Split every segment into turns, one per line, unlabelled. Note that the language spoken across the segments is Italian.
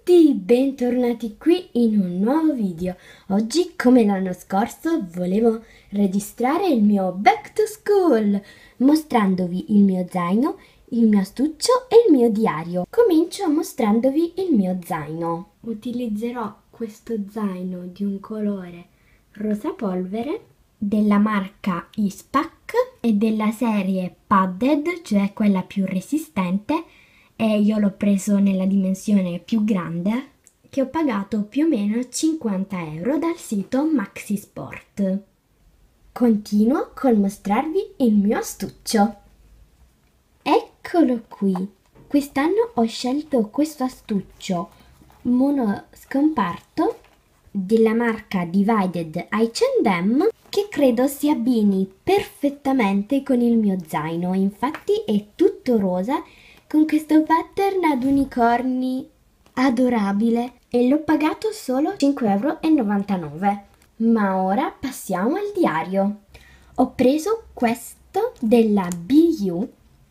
tutti, bentornati qui in un nuovo video. Oggi, come l'anno scorso, volevo registrare il mio back to school, mostrandovi il mio zaino, il mio astuccio e il mio diario. Comincio mostrandovi il mio zaino. Utilizzerò questo zaino di un colore rosa polvere, della marca Ispac e della serie Padded, cioè quella più resistente, e io l'ho preso nella dimensione più grande, che ho pagato più o meno 50 euro dal sito Maxisport. Continuo col mostrarvi il mio astuccio. Eccolo qui. Quest'anno ho scelto questo astuccio monoscomparto della marca Divided H&M, che credo si abbini perfettamente con il mio zaino. Infatti è tutto rosa con questo pattern ad unicorni adorabile e l'ho pagato solo 5,99 euro. Ma ora passiamo al diario. Ho preso questo della BU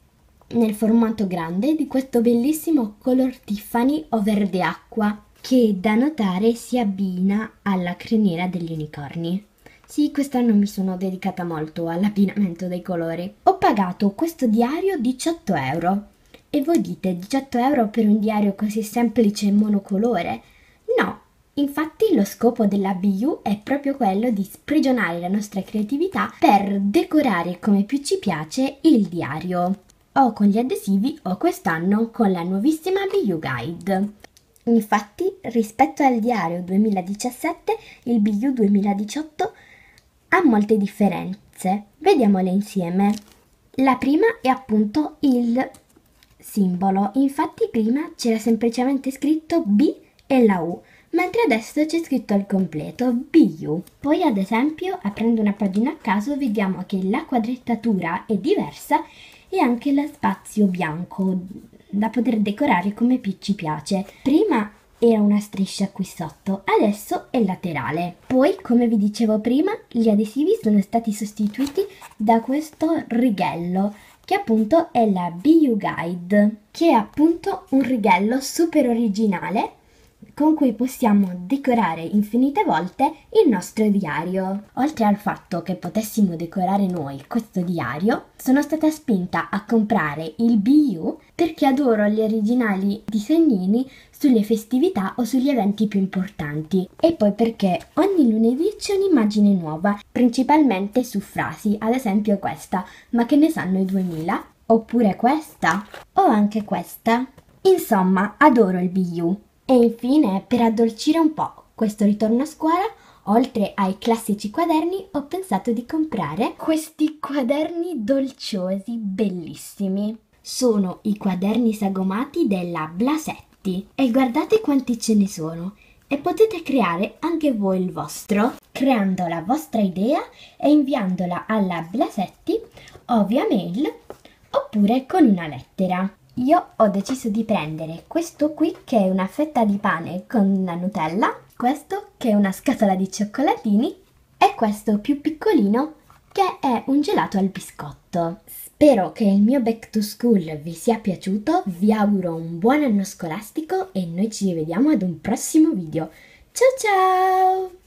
nel formato grande, di questo bellissimo color Tiffany o verde acqua, che da notare si abbina alla criniera degli unicorni. Sì, quest'anno mi sono dedicata molto all'abbinamento dei colori. Ho pagato questo diario 18 euro. E voi dite 18 euro per un diario così semplice e monocolore? No, infatti lo scopo della BU è proprio quello di sprigionare la nostra creatività per decorare come più ci piace il diario, o con gli adesivi o quest'anno con la nuovissima BU Guide. Infatti, rispetto al diario 2017, il BU 2018 ha molte differenze. Vediamole insieme. La prima è appunto il simbolo. Infatti prima c'era semplicemente scritto B e la U, mentre adesso c'è scritto al completo BU. Poi ad esempio, aprendo una pagina a caso, vediamo che la quadrettatura è diversa e anche lo spazio bianco da poter decorare come più ci piace. Prima era una striscia qui sotto, adesso è laterale. Poi, come vi dicevo prima, gli adesivi sono stati sostituiti da questo righello, che appunto è la BU Guide, che è appunto un righello super originale con cui possiamo decorare infinite volte il nostro diario. Oltre al fatto che potessimo decorare noi questo diario, sono stata spinta a comprare il BU perché adoro gli originali disegnini sulle festività o sugli eventi più importanti, e poi perché ogni lunedì c'è un'immagine nuova, principalmente su frasi, ad esempio questa: ma che ne sanno i 2000? Oppure questa, o anche questa. Insomma, adoro il BU. E infine, per addolcire un po' questo ritorno a scuola, oltre ai classici quaderni, ho pensato di comprare questi quaderni dolciosi bellissimi. Sono i quaderni sagomati della Blasetti e guardate quanti ce ne sono. E potete creare anche voi il vostro, creando la vostra idea e inviandola alla Blasetti o via mail oppure con una lettera. Io ho deciso di prendere questo qui, che è una fetta di pane con la Nutella, questo che è una scatola di cioccolatini e questo più piccolino che è un gelato al biscotto. Spero che il mio back to school vi sia piaciuto, vi auguro un buon anno scolastico e noi ci rivediamo ad un prossimo video. Ciao ciao!